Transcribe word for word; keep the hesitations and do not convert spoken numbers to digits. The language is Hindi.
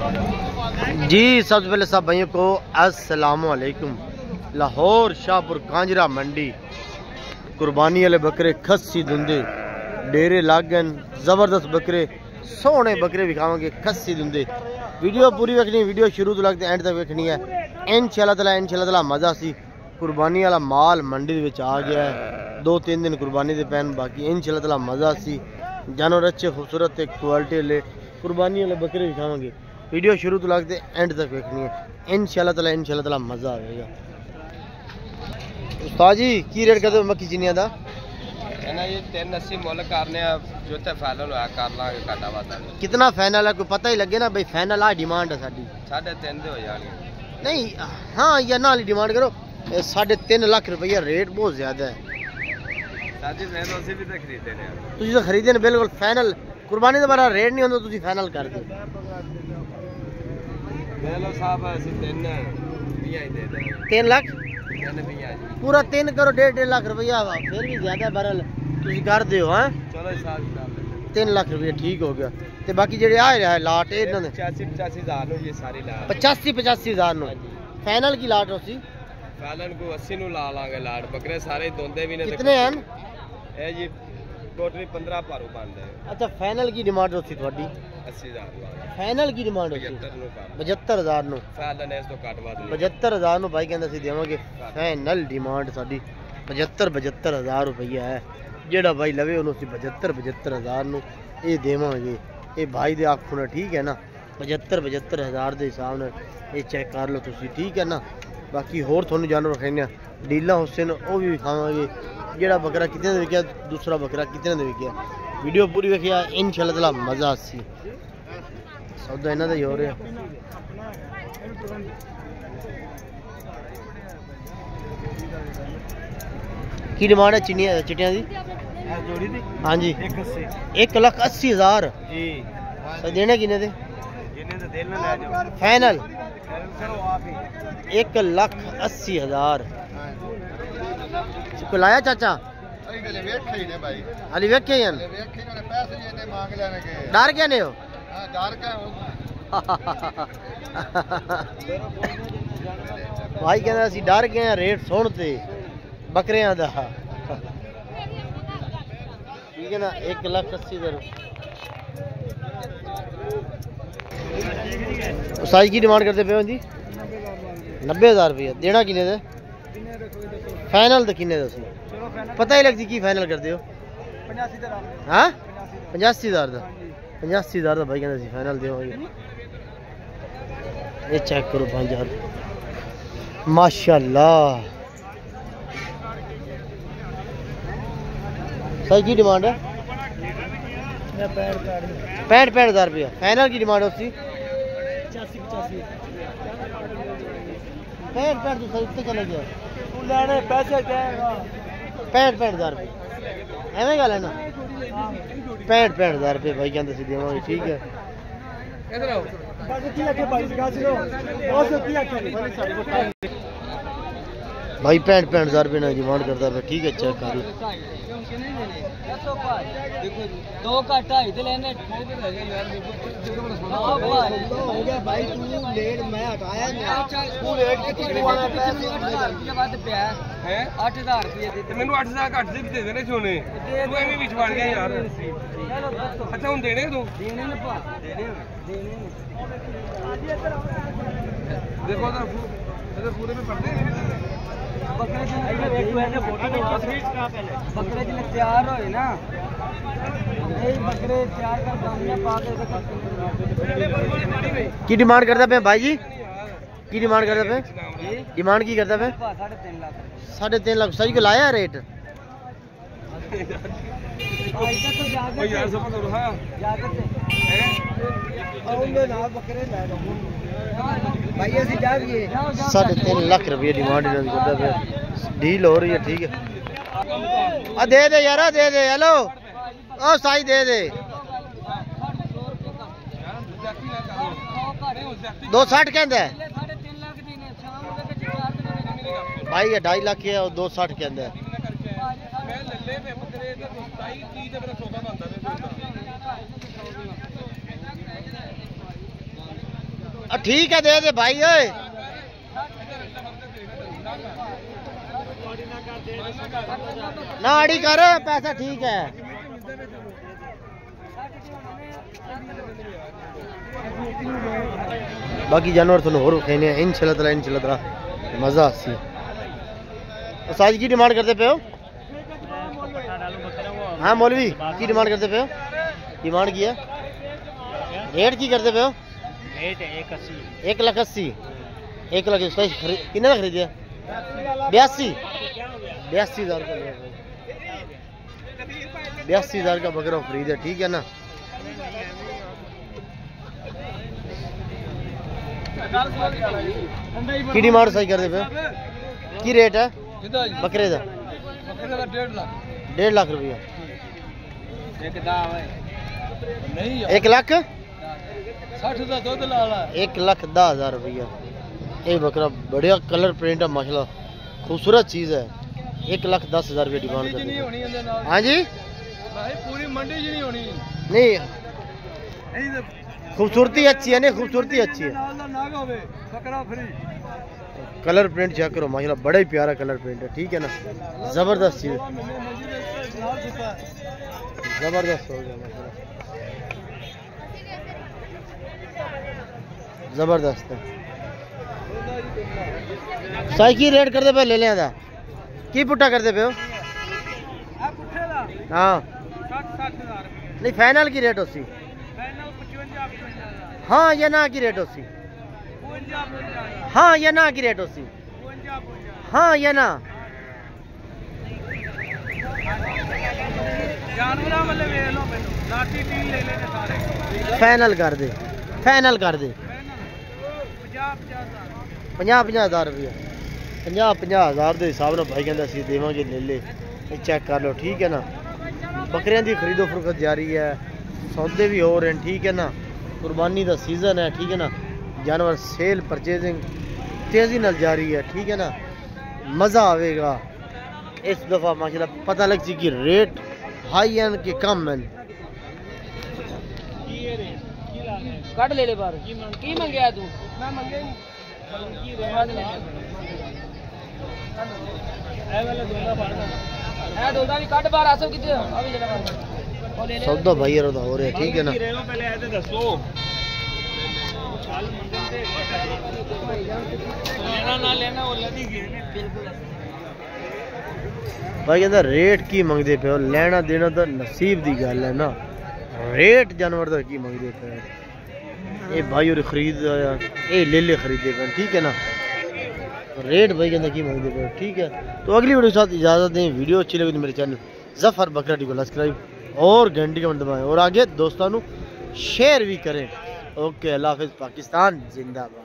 जी सबसे पहले सब भाइयों को अस्सलाम वालेकुम। लाहौर शाहपुर कांजरा मंडी कुर्बानी वाले बकरे खस्सी धुंधे डेरे लागन जबरदस्त बकरे सोने बकरे विखावांगे खस्सी धुंधे। वीडियो पूरी देखनी, वीडियो शुरू तो लगते एंड तक देखनी है। इंशाल्लाह ताला इंशाल्लाह ताला मजा सी। कुर्बानी वाला माल मंडी विच आ गया है, दो तीन दिन कुर्बानी दे पैन बाकी इंशाल्लाह ताला मजा सी। जानवर अच्छे खूबसूरत क्वालिटी ले कुर्बानी वाले बकरे विखावांगे। वीडियो शुरू तो लगते एंड तक देखनी है। इंशाल्लाह ताला इंशाल्लाह ताला मजा आएगा। उस्ताद जी की रेट करते हो मक्की चिनिया दा? ना ये तीन अस्सी मुल करने जो ते फाइनल होया कर लांगे घाटा वादा। कितना फाइनल है कोई पता ही लगे ना भाई। फाइनल आ डिमांड है साडी साढ़े तीन दे हो जानी नहीं। हाँ या ना वाली डिमांड करो। साढ़े तीन लाख रुपया रेट बहुत ज्यादा है। साजी मैं तो भी तो खरीदे ने तुझे तो खरीदे ने बिल्कुल फाइनल। कुर्बानी का बड़ा रेट नहीं होता तुझे फाइनल कर दो। लो साहब असि तीन बीस ही दे दे। तीन लाख तीन बीस पूरा तीन करो डेढ़ डेढ़ लाख रुपया फिर भी ज्यादा बरल तुझे कर दो। हाँ चलो साहब तीन लाख रुपया ठीक हो गया। ते बाकी जेडे आ रहा है लाट इन्होंने पचासी पचासी हजार नो ये सारी ला पचासी पचासी हजार नो फाइनल की लाट होसी। फाइनल को अस्सी नु ला लांगे लाट बकरे सारे दोंदे भी ने कितने हैं ए जी टोटली पंद्रह पारू बांधे। अच्छा फाइनल की डिमांड होती थोड़ी अस्सी हजार फाइनल की डिमांड होती पचहत्तर हजार नो फाइनल ने इस तो काट बाद पचहत्तर हजार नो भाई कहंदा सी देवांगे। फाइनल डिमांड साडी पचहत्तर पचहत्तर हजार रुपया है। जेड़ा भाई लवे उन्होंने सी पचहत्तर पचहत्तर हजार नो ये देवांगे। ये भाई दे आखो ना ठीक है ना। पचहत्तर पचहत्तर हजार के हिसाब ने ये चेक कर लो तुसी ठीक है ना। बाकी होर थोनू जानवर खाने डीला हुसैन वो भी खावांगे। जेड़ा बकरा कितने दे विकिया दूसरा बकरा कितने दे विकिया वीडियो पूरी देखिया इंशाल्लाह ताला मजा आसी। सौदा इन्हां दा ही हो रहा की डिमांड है चिनिया चिटिया दी जोड़ी दी? हाँ जी एक लाख अस्सी हजार जी देने किने दे फाइनल एक लाख अस्सी हजार को लाया चाचा हाली वेखे डर क्या ने हो भाई कहना असी डर गए रेट सुनते बकरियां दा ठीक है ना। एक लाख अस्सी हजार साइज की डिमांड करते पे जी नब्बे हजार रुपया देना किने दे फाइनल तो किने दे पता ही लगती की फाइनल करते हो? हाँ पचासी हजार का पचासी हजार का भाई कहते फाइनल देवांगे। ये चेक करो पाँच हजार माशाल्लाह। सही की डिमांड है पैंठ पैंठ हजार रुपया फाइनल की डिमांड होती पैंठ पैंठ तो सही चले गया पैसे पैंठ पैंठ हजार रुपये एवं गल है ना। पैंठ पैंठ हजार रुपये भाई कहते देवांगे ठीक है। भाई पैंठ पैंठ हजार रुपये ना डिमांड करता है ठीक है चेक कर लो। दो का ढाई तो लेने भाई तू लेट मैं हटाया तू लेट अठ हजार रुपये मैनू अठ हजार घट दे दे देने सोने तू एवें विच बन गया यार। अच्छा हूं देने तू देने ने भा देने देने देखो तो पूरे में पड़ते बकरे बकरे जिले तैयार होए ना बकरे तैयार कर पा की डिमांड करता पे भाई जी की डिमांड करता पे डिमांड की करता पे साढ़े तीन लाख सही को लाया रेट साढ़े तीन लाख रुपये डिमांड डील हो रही है ठीक है। आ दे दे यार दे दे हेलो ओ साई दे दे दो साठ कहते हैं भाई ढाई लाख है और दो साठ कहते हैं। ठीक है दे दे भाई ओए। ना आड़ी कर पैसा ठीक है। बाकी जानवर थोड़ा और खाने इंशाल्लाह ताला इंशाल्लाह ताला मजा सी। साइज की डिमांड करते पे हो? हाँ मौलवी की डिमांड करते पे हो? डिमांड की है रेट की करते पे हो? एक लाख अस्सी एक लाख कितने का खरीदे? बयासी बयासी हजार का बयासी हजार का बकरा खरीदे ठीक है ना। की डिमांड सही करते पे की रेट है बकरे का? डेढ़ लाख रुपया एक लाख एक लाख दस हजार रुपया। ये बकरा बढ़िया कलर प्रिंट है माशाल्लाह खूबसूरत चीज है। एक लाख दस हजार रुपया डिमांड करते हैं। हाँ जी पूरी मंडी नहीं होनी नहीं खूबसूरती अच्छी है नहीं खूबसूरती अच्छी है। कलर प्रिंट चेक करो माशाल्लाह बड़ा ही प्यारा कलर प्रिंट है ठीक है ना। जबरदस्त चीज जबरदस्त हो गया माशाल्लाह जबरदस्त है। साई की रेट करते पे ले लें था की पुट्टा करते पे हो? हाँ नहीं फाइनल की रेट होसी हाँ या ना की रेट होसी हाँ या ना की रेट होसी हाँ या ना फाइनल कर दे फाइनल कर दे पंजाह पंजाह हजार रुपया पंजाह पंजाह हजार के हिसाब से भाई कहता देवे ले ले चेक कर लो ठीक है ना। बकरियां की खरीदो फरोख्त जारी है सौदे भी हो रहे हैं ठीक है ना। कुर्बानी का सीजन है ठीक है ना। जानवर सेल परचेजिंग तेजी नाल जारी है ठीक है ना। मज़ा आएगा इस दफ़ा माशाल्लाह पता लग सी कि रेट हाई एंड के कम है। कट ले ले बार की मंगया तू मैं मंगे नहीं ए वाला दोना पड़ना ए दोदा भी कट बार आसो किते अभी जरा सौदा भाई यार हो रहा है ठीक है ना। पहले आए थे दसो लेना ना लेना वो लगी बिल्कुल भाई कहता रेट की मंगते पे हो लेना देना तो नसीब की गल है ना। रेट जानवर का की मंगते पे ये भाई और खरीद ये ले ले खरीदे पे ठीक है ना। रेट भाई कहता की मंगते पे ठीक है। तो अगली वीडियो के साथ इजाज़त दें। वीडियो अच्छी लगी तो मेरे चैनल जफर बकरा को सब्सक्राइब और घंटी का बटन दबाएं और आगे दोस्तों शेयर भी करें। ओके अल्लाह हाफिज़ पाकिस्तान जिंदाबाद।